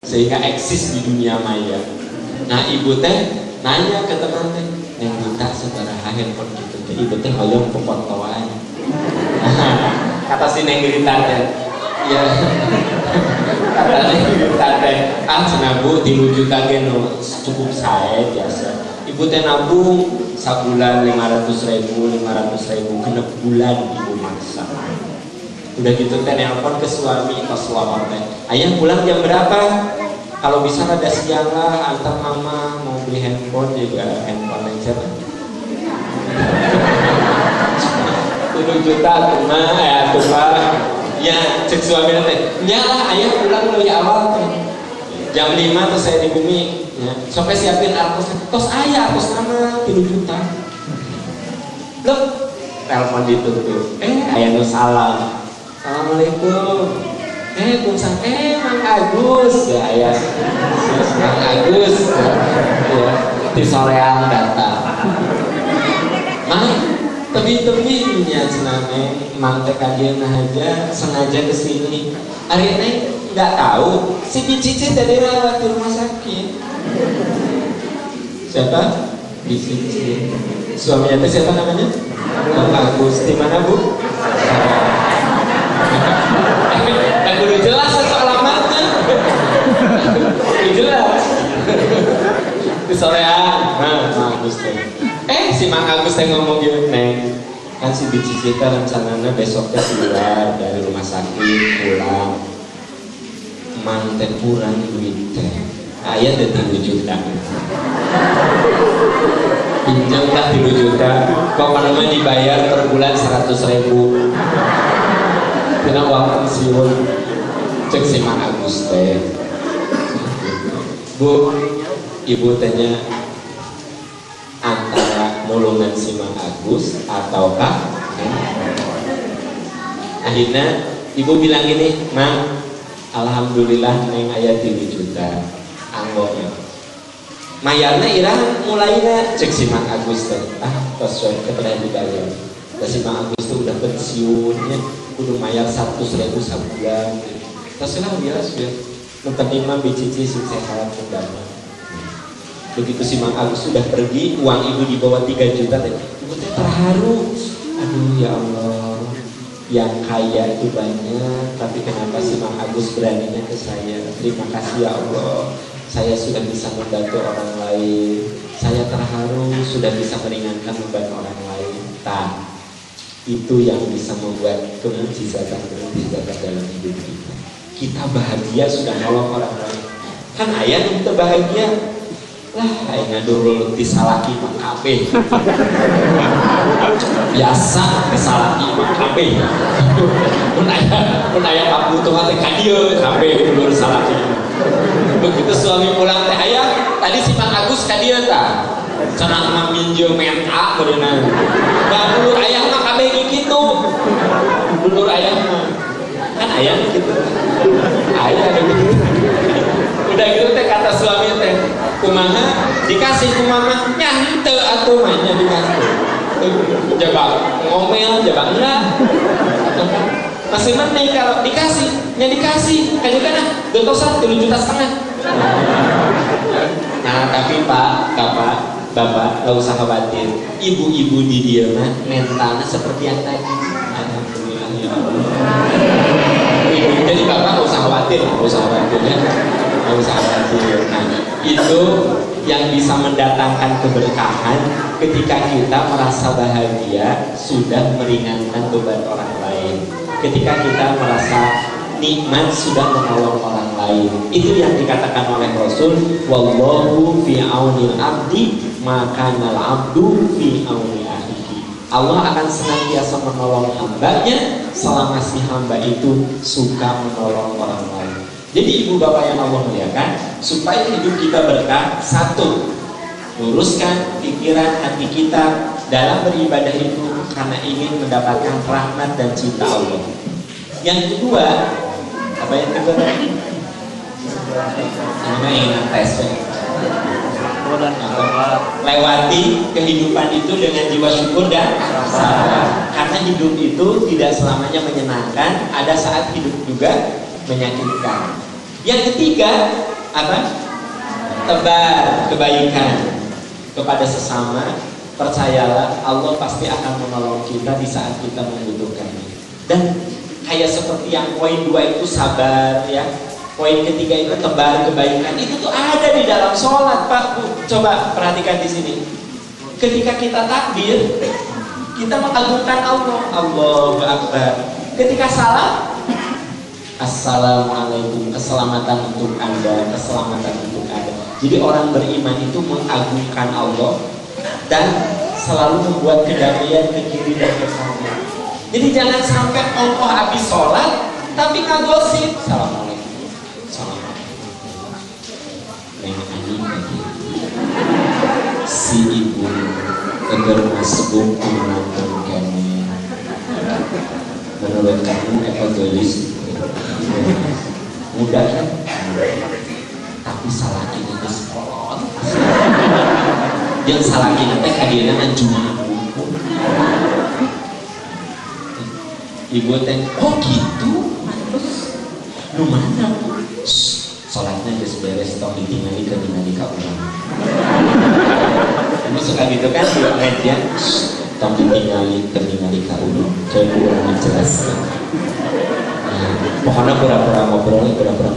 sehingga eksis di dunia maya. Nah ibu teh nanya ke teman teh, yang minta sabaraha handphone gitu teh, ibu teh hoyong pepotoan. Kata si Neng Rita teh, ya kata Neng Rita teh, cenah Bu 3 juta ge nu cukup sae biasa. Ibu teh nabung sabulan 500.000 genep bulan ibu masak. Udah gitu teh nelpon ke suami pas lawar teh, ayah pulang jam berapa? Kalau bisa rada siang lah, antar mama mau beli handphone juga, handphone yang siapa? 7 juta tuh mah ya tuh pak. Ya cek suami teh, nyalah ayah pulang lebih awal teh. Jam 5 tuh saya di bumi. Ya, sampai siapin arpos, tos ayah arpos nama 3 juta. Loh, telepon ditutup. Ayah nu salam. Assalamualaikum. Kumsang, Mang Agus ya ayah. Mang Agus ya, di sorean datang. Mang, tebi-tebinya cename Mang teh kadieuna aja sengaja kesini. Hari ini nggak tahu si Cici tadi rawat di rumah sakit. Siapa? Cici. Suaminya teh siapa namanya? Mang Agus. Di mana Bu? Udah jelas soal alamatnya. Udah jelas. Di sorean. Mang Agus teh. Si Mang Agus teh ngomong gitu, Neng. Kan si Cici teh rencananya besoknya keluar dari rumah sakit pulang. Mang teh kurang duit teh. Ayah teh 3 juta. Pinjamlah 3 juta. Kok namanya dibayar per bulan 100.000. Kena uang pensiun. Cek si Mang Agus teh, Bu, ibu tanya antara nulungan si Mang Agus ataukah akhirnya ibu bilang gini, Mang, alhamdulillah neng aya 3 juta anggotnya mayarna irah mulainya cek si Mang Agus teh, tos kepada dibayar. Si Mang Agus tuh udah pensiunnya kudu mayar 100.000 sebulan. Terserah biasa ya. Terima Cici sukses salam undama. Begitu si Mang Agus sudah pergi, uang ibu di bawah 3 juta, ibu teh terharu. Aduh ya Allah, yang kaya itu banyak, tapi kenapa si Mang Agus beraninya ke saya? Terima kasih ya Allah, saya sudah bisa membantu orang lain. Saya terharu sudah bisa meringankan beban orang lain. Itu yang bisa membuat kemujizatan dalam hidup kita. Kita bahagia sudah nolong orang lain. Kan ayah kita bahagia lah, ayah dulu disalaki Pak Kabe. Biasa disalaki Pak Kabe. Pun ayah Pak butuh hati kadieu Kabe dulu disalaki. Begitu suami pulang teh, ayah tadi si Mang Agus kadieu tah. Cenah mah minjem menta berenang. Da dulur ayah mah Kabe kitu. Dulur ayah mah kan ayah gitu. Ayah gitu. Udah gitu teh kata suami teh, kumaha dikasih kumaha nya henteu atuh mah nya dikasih. Jaba ngomel, jaba enggak. Masih mending kalau dikasih, nya dikasih. Kayak kana dotosan 3,5 juta. Nah, tapi Pak, Bapak, gak usah khawatir. Ibu-ibu di dia mah mentalnya seperti yang tadi. Alhamdulillah ya Allah. Jadi Bapak gak usah khawatir ya. Gak usah khawatir. Nah, itu yang bisa mendatangkan keberkahan ketika kita merasa bahagia sudah meringankan beban orang lain. Ketika kita merasa nikmat sudah menolong orang lain. Itu yang dikatakan oleh Rasul, wallahu fi aunil abdi maka nal abdu fi auni akhihi. Allah akan senantiasa menolong hambanya selama si hamba itu suka menolong orang lain. Jadi ibu bapak yang Allah muliakan, supaya hidup kita berkah, satu, luruskan pikiran hati kita dalam beribadah itu karena ingin mendapatkan rahmat dan cinta Allah. Yang kedua, apa yang kedua tadi? Ini ingin tes ya. Lewati kehidupan itu dengan jiwa syukur dan sabar. Karena hidup itu tidak selamanya menyenangkan, ada saat hidup juga menyakitkan. Yang ketiga apa? Tebar kebaikan kepada sesama. Percayalah Allah pasti akan menolong kita di saat kita membutuhkannya. Dan kayak seperti yang poin 2 itu sabar ya. Poin ketiga itu tebar kebaikan. Itu tuh ada di dalam sholat Pak Bu. Coba perhatikan di sini. Ketika kita takbir, kita mengagungkan Allah. Allahu Akbar. Ketika salam, Assalamualaikum, keselamatan untuk Anda, keselamatan untuk Anda. Jadi orang beriman itu mengagungkan Allah dan selalu membuat kedamaian ke kiri dan ke kanan. Jadi jangan sampai Allah habis sholat tapi ngagosip. Assalamualaikum, assalamualaikum. Neng Ani lagi. Si ibu agar masbuk menonton kami. Menurut kamu egois? Mudah kan? Tapi salah ini di sekolah. Yang salah ini teh kadiana anjungan buku. Ibu teh, oh gitu? Lu mana Bu? Sholatnya geus beres tong ditinggali ke dinamika urang. Kamu suka gitu kan di media? Tong ditinggali ke dinamika urang. Coba urang menjelaskan. Pokoknya pura-pura ngobrol.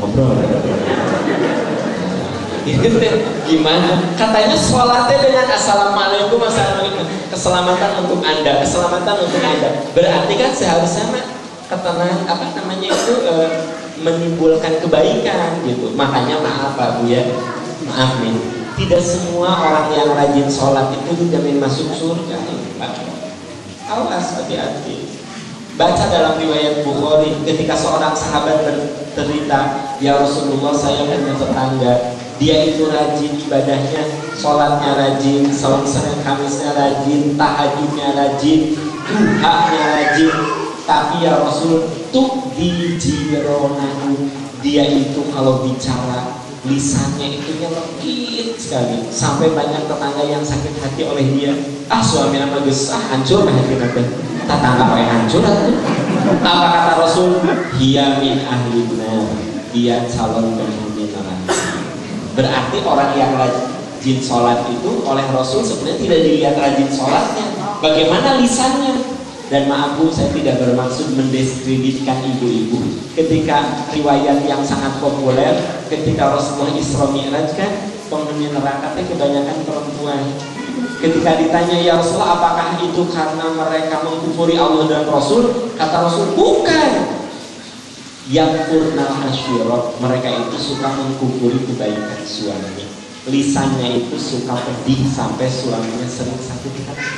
Itu gimana? Katanya sholatnya dengan assalamualaikum, assalamualaikum, keselamatan untuk Anda, keselamatan untuk Anda. Berarti kan seharusnya ketenangan apa namanya itu menimbulkan kebaikan gitu. Makanya maaf Pak Bu ya, maaf nih, tidak semua orang yang rajin sholat itu dijamin masuk surga Pak. Awas, hati-hati. Baca dalam riwayat Bukhari ketika seorang sahabat bercerita, ya Rasulullah, saya punya tetangga, dia itu rajin ibadahnya, sholatnya rajin, salat Senin Kamisnya rajin, tahajudnya rajin, duhanya rajin, tapi ya Rasul tuh di jironahu, dia itu kalau bicara lisannya itu nyelekit sekali sampai banyak tetangga yang sakit hati oleh dia. Suami nama geus hancur hati nanti tetangga pakai hancur atau apa kata Rasul? Hiya min ahlina, dia calon penghuni neraka. Berarti orang yang rajin sholat itu oleh Rasul sebenarnya tidak dilihat rajin sholatnya, bagaimana lisannya. Dan maaf Bu, saya tidak bermaksud mendiskreditkan ibu-ibu. Ketika riwayat yang sangat populer, ketika Rasulullah Isra Mi'raj kan penghuni neraka itu kebanyakan perempuan. Ketika ditanya, ya Rasulullah, apakah itu karena mereka mengkufuri Allah dan Rasul? Kata Rasul, bukan. Yang purnal asyirat, mereka itu suka mengkufuri kebaikan suami. Lisannya itu suka pedih sampai suaminya sering sakit hati.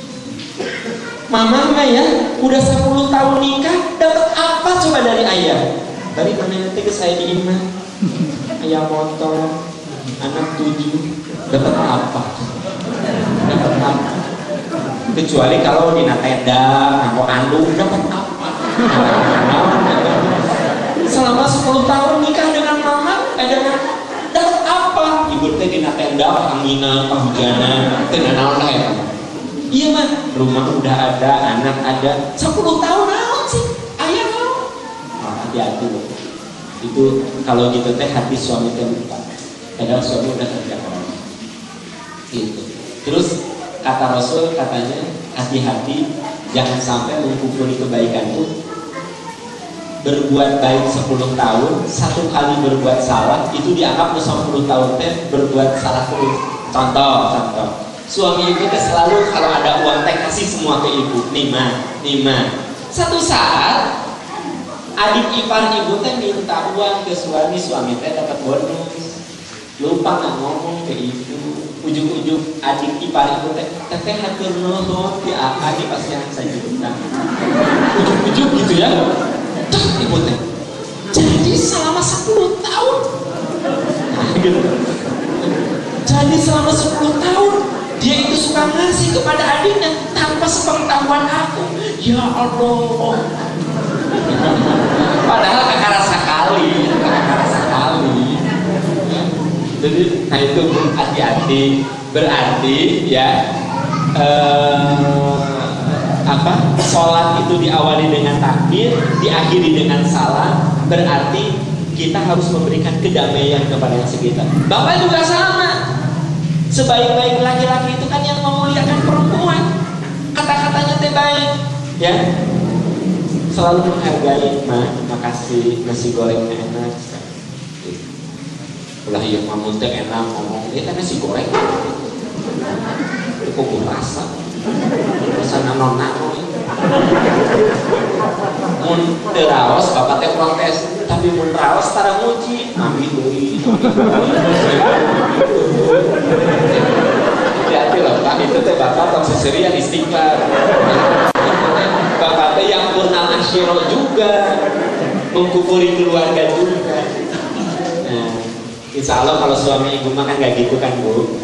Mama ya, udah 10 tahun nikah, dapat apa coba dari ayah? Dari mana nanti ke saya di iman? Ayah motor, anak 7, dapat apa? Dapat apa? Kecuali kalau di tenda, aku andung, dapat apa? Selama 10 tahun nikah dengan mama, dapat apa? Ibu teh di tenda, anginan, penghujanan, tenda naon ya? Iya mah, rumah udah ada, anak ada, 10 tahun naon sih, ayah naon. Hati-hati loh. Itu kalau gitu teh hati suami teh lupa. Padahal suami udah kerja keras. Gitu. Terus kata Rasul katanya hati-hati, jangan sampai mengkufuri kebaikan itu. Berbuat baik 10 tahun, 1 kali berbuat salah itu dianggap 10 tahun teh berbuat salah terus. Contoh. Suami ibu teh selalu kalau ada uang teh kasih semua ke ibu, nima. Satu saat adik ipar ibu teh minta uang ke suami teh dapat bonus. Lupa nggak ngomong ke ibu. Ujung-ujung adik ipar ibu teh hatur nuhun di adik pas yang saya juta. Ujung-ujung gitu ya. Tuh ibu teh. Jadi selama 10 tahun. Nah, gitu. Jadi selama 10 tahun dia itu suka ngasih kepada adiknya tanpa sepengetahuan aku. Ya Allah. Padahal kakak sekali. Jadi, nah itu hati-hati. Berarti ya sholat itu diawali dengan takbir, diakhiri dengan salam. Berarti kita harus memberikan kedamaian kepada sekitar. Bapak juga sama. Sebaik-baik laki-laki itu kan yang memuliakan perempuan. Kata-katanya teh baik, ya. Selalu menghargai, makasih nasi gorengnya enak. Ulah yang mamun teh enak ngomong, ini nasi goreng. Itu kok rasa. Rasana non-nano. Mun teraos bapak teh kurang tes, tapi mun raos tara muji, ambil deui. Hati-hati loh, Pak, itu teh bapak tong seserian istighfar. Bapak teh yang purnal asyiro juga, mengkufuri keluarga juga. Nah, insya Allah kalau suami ibu mah kan gak gitu kan, Bu.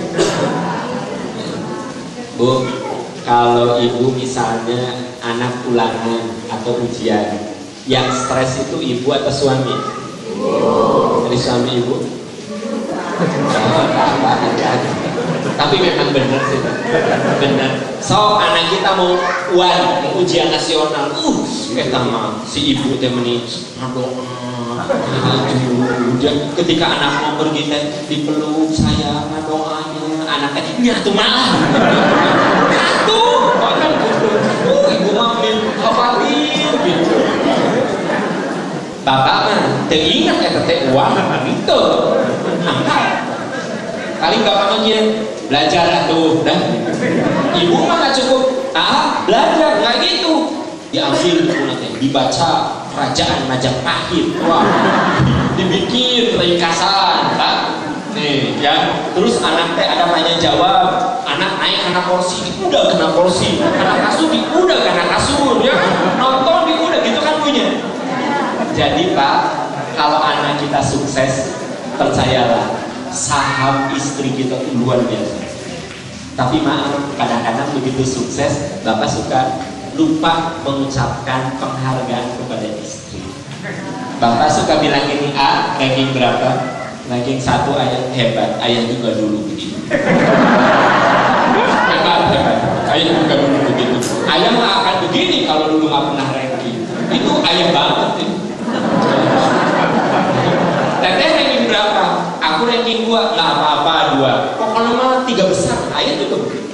Bu, kalau ibu misalnya anak ulangan atau ujian, yang stres itu ibu atau suami? Dari suami ibu? Tapi memang benar sih, benar. So anak kita mau ujian nasional, kita mah si ibu teh meni ketika anak mau pergi teh dipeluk sayang doanya, anaknya nyatu malah nyatu, ibu mah khawatir gitu. Bapak mah teringat ya teh uang gitu. Kali bapak mah belajar tuh, dah. Ibu mah nggak cukup, belajar nggak gitu. Diambil buku dibaca Kerajaan Majapahit, wah, dibikin ringkasan, Pak. Nih, ya. Terus anak teh ada tanya jawab, anak naik karena kursi, udah kena kursi, anak kasur, udah kena kasur, ya. Nonton udah gitu kan punya. Jadi Pak, kalau anak kita sukses, percayalah, saham istri kita itu luar biasa. Tapi maaf, kadang-kadang begitu sukses, Bapak suka lupa mengucapkan penghargaan kepada istri. Bapak suka bilang ini, ranking berapa? Ranking 1 ayah hebat, ayah juga dulu begitu. Hebat. Ayah juga dulu begitu. Ayah nggak akan begini kalau dulu nggak pernah ranking. Itu ayah banget nih. Teteh ranking berapa? Aku ranking 2, nggak apa-apa 2. Pokoknya mah 3 besar, ayah juga begitu.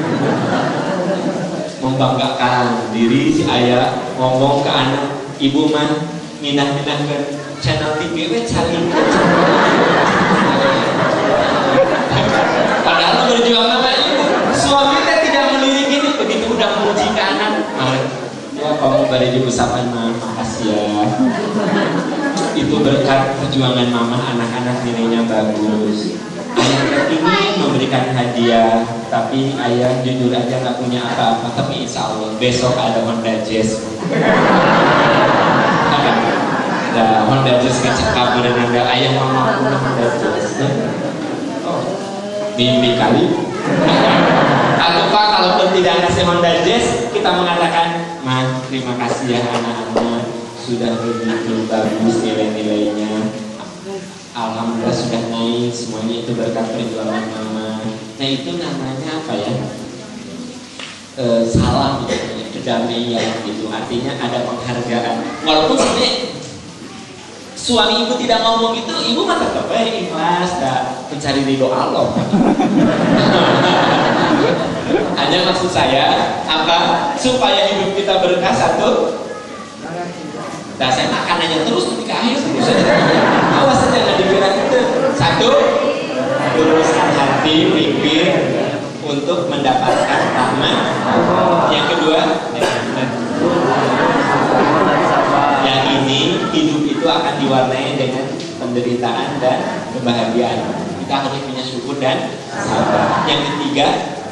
Membanggakan diri si ayah ngomong ke anak, ibu mah minah-minah ke channel TV cari. Padahal berjuang sama ibu, suaminya tidak melirik ini, begitu udah memuji ke anak, ya kamu beri diusapan mah, makasih ya. Itu berkat perjuangan mama, anak-anak nilainya bagus. Ayah ingin memberikan hadiah, tapi ayah jujur aja nggak punya apa-apa. Tapi insya Allah besok ada Honda Jazz. Ada Honda Jazz kecekap dan ada ayah mama punya Honda Jazz. Mimpi kali. Atau Pak, kalaupun tidak ngasih Honda Jazz, kita mengatakan, "Ma, terima kasih ya anak-anak, sudah begitu bagus nilai-nilainya. Alhamdulillah sudah naik, semuanya itu berkat perjuangan mama." Nah itu namanya apa ya? Salam gitu, kedamaian gitu. Artinya ada penghargaan. Walaupun sebenarnya suami ibu tidak ngomong itu, ibu mah tetap ikhlas, mencari ridho Allah. Hanya maksud saya apa? Supaya hidup kita berkah satu. Nah saya makan aja terus ketika akhir awas saja nggak dikira itu. Satu, luruskan hati, pikir untuk mendapatkan rahmat. Yang kedua, yang ini hidup itu akan diwarnai dengan penderitaan dan kebahagiaan. Kita harus punya syukur dan sabar. Yang ketiga,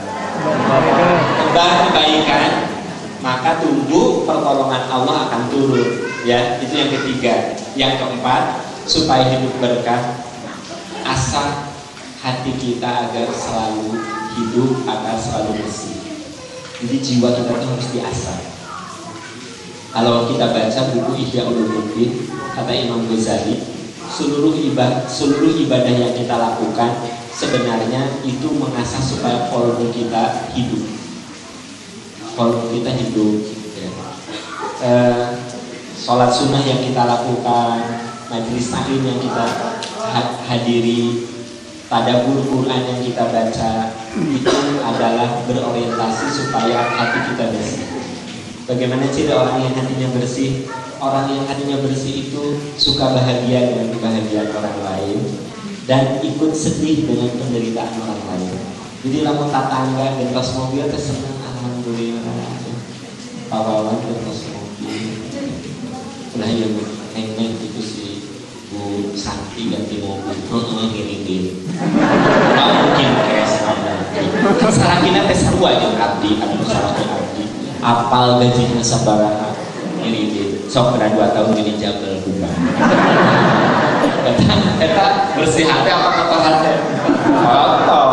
tebar kebaikan, maka tumbuh pertolongan Allah akan turun. Ya, itu yang ketiga. Yang keempat, supaya hidup berkah, asah hati kita agar selalu hidup, agar selalu bersih. Jadi jiwa kita itu harus diasah. Kalau kita baca buku Ihya Ulumuddin, kata Imam Ghazali, seluruh ibadah yang kita lakukan sebenarnya itu mengasah supaya kolbu kita hidup. Kolbu kita hidup. Sholat sunnah yang kita lakukan, majelis taklim yang kita hadiri, tadabbur Quran yang kita baca, itu adalah berorientasi supaya hati kita bersih. Bagaimana ciri orang yang hatinya bersih? Orang yang hatinya bersih itu suka bahagia dengan kebahagiaan orang lain dan ikut sedih dengan penderitaan orang lain. Jadi lamun tetangga dan pas mobil kesenang, alhamdulillah. Pawawan dan pas mobil. Udah ya bu, neng itu si Bu Santi ganti mobil. Gini. Nggak mungkin kayak sama. Salahnya tes sarua aja abdi, salahnya abdi. Apal gajinya sabaraha. Ini sok kena 2 tahun gini jabel bukan. Kita bersih hati apa kotor hati? Kotor.